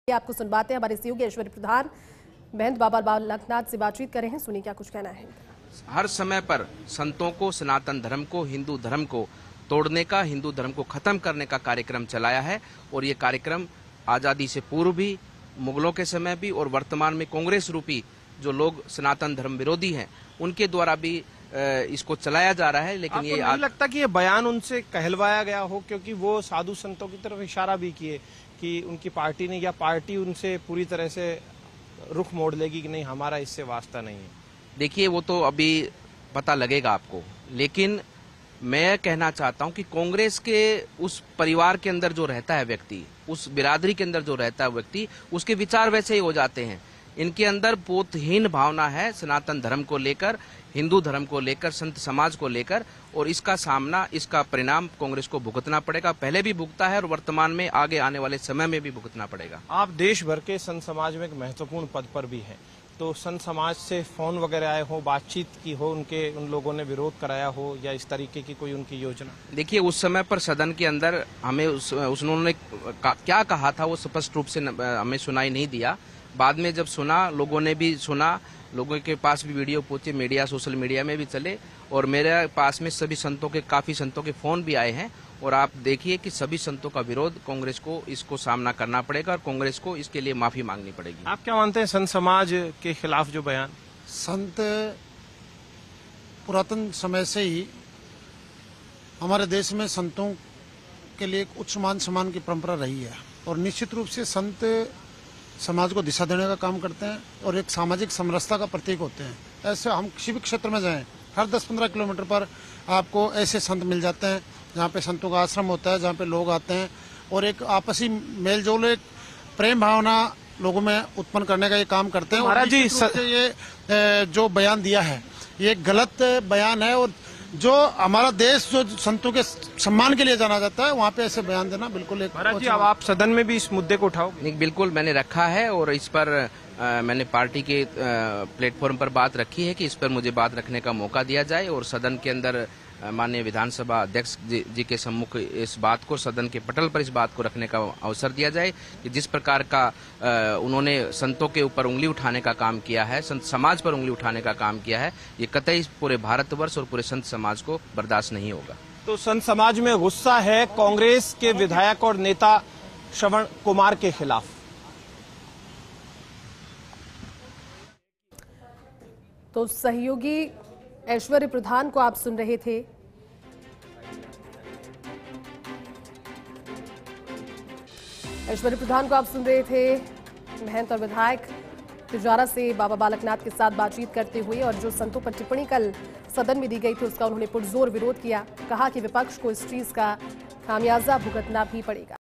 आपको सुनवाते हैं। हमारे सहयोगी ऐश्वर्य प्रधान महंत बाबा बालकनाथ से बातचीत कर रहे हैं, सुनिए क्या कुछ कहना है। हर समय पर संतों को, सनातन धर्म को, हिंदू धर्म को तोड़ने का, हिंदू धर्म को खत्म करने का कार्यक्रम चलाया है और ये कार्यक्रम आजादी से पूर्व भी, मुगलों के समय भी और वर्तमान में कांग्रेस रूपी जो लोग सनातन धर्म विरोधी हैं उनके द्वारा भी इसको चलाया जा रहा है। लेकिन ये नहीं लगता कि ये बयान उनसे कहलवाया गया हो, क्योंकि वो साधु संतों की तरफ इशारा भी किए कि उनकी पार्टी ने या पार्टी उनसे पूरी तरह से रुख मोड़ लेगी कि नहीं, हमारा इससे वास्ता नहीं है। देखिए, वो तो अभी पता लगेगा आपको, लेकिन मैं कहना चाहता हूं कि कांग्रेस के उस परिवार के अंदर जो रहता है व्यक्ति, उस बिरादरी के अंदर जो रहता है व्यक्ति, उसके विचार वैसे ही हो जाते हैं। इनके अंदर बोधहीन भावना है सनातन धर्म को लेकर, हिंदू धर्म को लेकर, संत समाज को लेकर, और इसका सामना, इसका परिणाम कांग्रेस को भुगतना पड़ेगा। पहले भी भुगता है और वर्तमान में आगे आने वाले समय में भी भुगतना पड़ेगा। आप देश भर के संत समाज में एक महत्वपूर्ण पद पर भी हैं, तो संत समाज से फोन वगैरह आए हो, बातचीत की हो, उन लोगों ने विरोध कराया हो या इस तरीके की कोई उनकी योजना? देखिए, उस समय पर सदन के अंदर हमें उन्होंने क्या कहा था वो स्पष्ट रूप से हमें सुनाई नहीं दिया। बाद में जब सुना, लोगों ने भी सुना, लोगों के पास भी वीडियो पहुंचे, मीडिया, सोशल मीडिया में भी चले, और मेरे पास में सभी संतों के, काफी संतों के फोन भी आए हैं। और आप देखिए कि सभी संतों का विरोध, कांग्रेस को इसको सामना करना पड़ेगा और कांग्रेस को इसके लिए माफी मांगनी पड़ेगी। आप क्या मानते हैं संत समाज के खिलाफ जो बयान? संत पुरातन समय से ही हमारे देश में संतों के लिए एक उच्च मान सम्मान की परंपरा रही है और निश्चित रूप से संत समाज को दिशा देने का काम करते हैं और एक सामाजिक समरसता का प्रतीक होते हैं। ऐसे हम किसी भी क्षेत्र में जाएं, हर 10-15 किलोमीटर पर आपको ऐसे संत मिल जाते हैं जहाँ पे संतों का आश्रम होता है, जहाँ पे लोग आते हैं और एक आपसी मेलजोल, एक प्रेम भावना लोगों में उत्पन्न करने का ये काम करते हैं। महाराज जी, ये जो बयान दिया है ये गलत बयान है और जो हमारा देश जो संतों के सम्मान के लिए जाना जाता है, वहाँ पे ऐसे बयान देना बिल्कुल एक। महाराज जी, अब आप सदन में भी इस मुद्दे को उठाओ? नहीं, बिल्कुल मैंने रखा है और इस पर मैंने पार्टी के प्लेटफॉर्म पर बात रखी है कि इस पर मुझे बात रखने का मौका दिया जाए और सदन के अंदर माननीय विधानसभा अध्यक्ष जी के सम्मुख इस बात को, सदन के पटल पर इस बात को रखने का अवसर दिया जाए कि जिस प्रकार का उन्होंने संतों के ऊपर उंगली उठाने का काम किया है, संत समाज पर उंगली उठाने का काम किया है, ये कतई पूरे भारतवर्ष और पूरे संत समाज को बर्दाश्त नहीं होगा। तो संत समाज में गुस्सा है कांग्रेस के विधायक और नेता श्रवण कुमार के खिलाफ। तो सहयोगी ऐश्वर्य प्रधान को आप सुन रहे थे। ऐश्वर्य प्रधान को आप सुन रहे थे महंत और विधायक तिजारा से बाबा बालकनाथ के साथ बातचीत करते हुए, और जो संतों पर टिप्पणी कल सदन में दी गई थी उसका उन्होंने पुरजोर विरोध किया। कहा कि विपक्ष को इस चीज का खामियाजा भुगतना भी पड़ेगा।